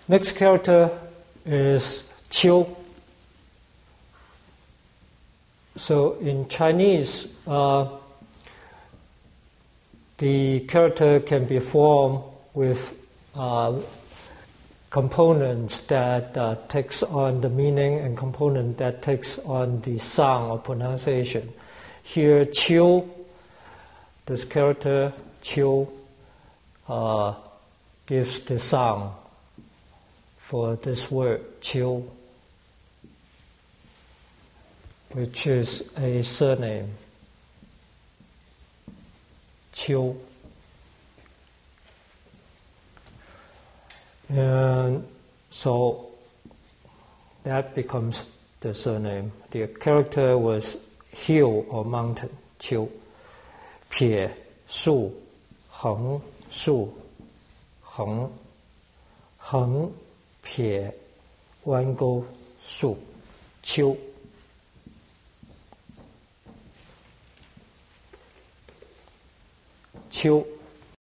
Next character is Qiu. So in Chinese, the character can be formed with components that takes on the meaning and component that takes on the sound or pronunciation. Here, Qiu, this character Qiu, gives the sound for this word Qiu, which is a surname. Qiu. And so that becomes the surname. The character was hill or mountain, Qiu. Pie, Su, Heng, Su, Heng, Heng, Pie, 弯钩, Su, Qiu. Qiu.